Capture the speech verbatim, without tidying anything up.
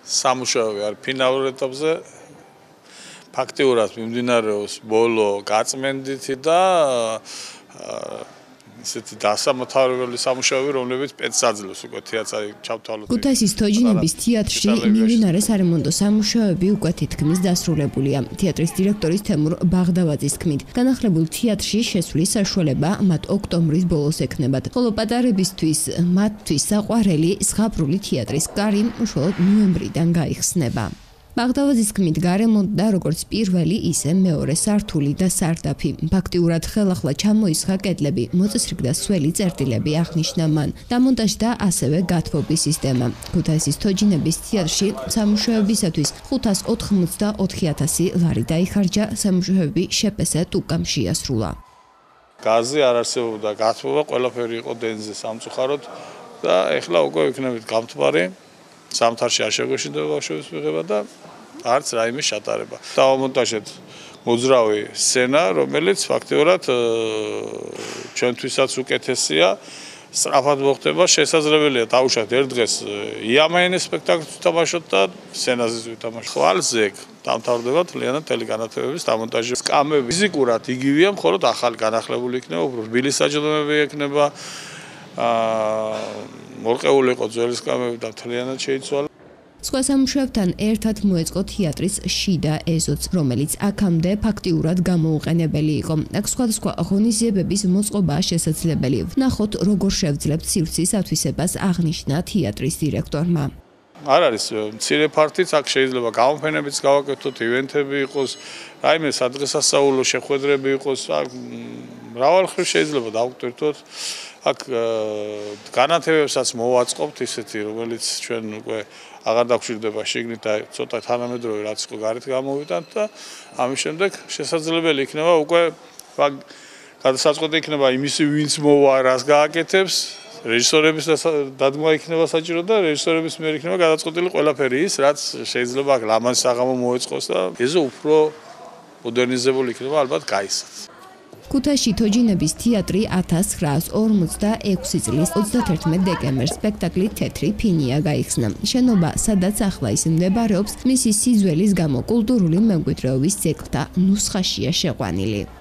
სამუშაოები არის ფინალურ ეტაპზე. ფაქტიურად მიმდინარეობს ბოლო გაწმენდითი და ისეთი დასამთავრებელი სამუშაოები, რომლებიც პენსს აძლევს უკვე თეატრი ჩავთვალოთ. ქუთაისის თოჯინების თეატრში მიმდინარე სარემონტო სამუშაოები უკვე თითქმის დასრულებულია. თეატრის დირექტორის თემურ ბაღდავაძის თქმით, განახლებულ თეატრში შესვლის საშუალება მათ ოქტომბრის ბოლოს ექნებათ, ხოლო პატარებისთვის მათთვის საყვარელი ზღაპრული თეატრის კარი უშუალოდ ნოემბრიდან გაიხსნება. ბაღდავაძის თქმით, გარემონტდა როგორც პირველი, ისე მეორე სართული და სარდაფი. ფაქტიურად ხელახლა ჩამოისხა კედლები, მოწესრიგდა სველი წერტილები, აღნიშნა მან. დამონტაჟდა ასევე გათბობის სისტემა. ქუთაისის თოჯინების თეატრში სამუშაოებისათვის ხუთას ოთხმოცდაოთხი ათასი ლარი დაიხარჯა, სამუშაოები შეპესა ტუკამ შეასრულა. გაზი არ არსებობდა, გათბობა ყველაფერი იყო დენზე სამწუხაროდ და ეხლა უკვე ვიქნებით გამთბარი. სამთარში არ შეგვეშინდება ბავშვების მიღება და არც რაიმე შეტარება. დავამონტაჟეთ მოძრავი სცენა, რომელიც ფაქტიურად ჩვენთვისაც უკეთესია. სწრაფად მოხდება, შესაძლებელია დავუშვათ ერთ დღეს იამაინის სპექტაკლს ვთამაშოთ და სცენაზე ვთამაშოთ. ხვალზე დამთავრდება თლიანად ტელეგანათებების დამონტაჟი. სკამები ფიზიკურად იგივეა, მხოლოდ ახალი განახლებული იქნება, უფრო რბილი საჯდომები ექნება. აა მორყეული იყო ძველი სკამები და თლიანად შეიცვალა. სხვა სამუშაოებთან ერთად მოეწყო თეატრის შიდა ეზოც, რომელიც აქამდე ფაქტიურად გამოუყენებელი იყო. აქ სხვადასხვა ღონისძიებების მოწყობაა შესაძლებელი. ვნახოთ, როგორ შევძლებთ სივრცის ათვისებას, აღნიშნა თეატრის დირექტორმა. არ არის მცირე ფართიც, აქ შეიძლება გამოფენებიც გავაკეთოთ, ივენთები იყოს, რაიმე სადღესასწაულო შეხვედრები იყოს, აქ მრავალხრივ შეიძლება დავკვირთოთ. აქ განათებებსაც მოვაწყობთ ისეთი, რომელიც ჩვენ უკვე აღარ დაგვჭირდება შიგნით და ცოტა თანამედროვე რაც იყო გარეთ გამოვიტანთ და ამის შემდეგ შესაძლებელი იქნება უკვე გადასაწყვეტი იქნება იმისი, ვინც მოვა, რას გააკეთებს, რეჟისორების დადგმა იქნება საჭირო და რეჟისორების მიერ იქნება გადაწყვეტილი ყველაფერი ის, რაც შეიძლება აქ ლამაზ საღამო მოეწყოს და ეზო უფრო მოდერნიზებული იქნება ალბათ გაისად. ქუთაისში თოჯინების თეატრი ათას ცხრაას ორმოცდაექვსი წლის ოცდათერთმეტ დეკემბერს სპექტაკლი თეთრი ფინია გაიხსნა. შენობა, სადაც ახლა ის მდებარეობს, მისი სიძველის გამო კულტურული მემკვიდრეობის ძეგლთა ნუსხაშია შეყვანილი.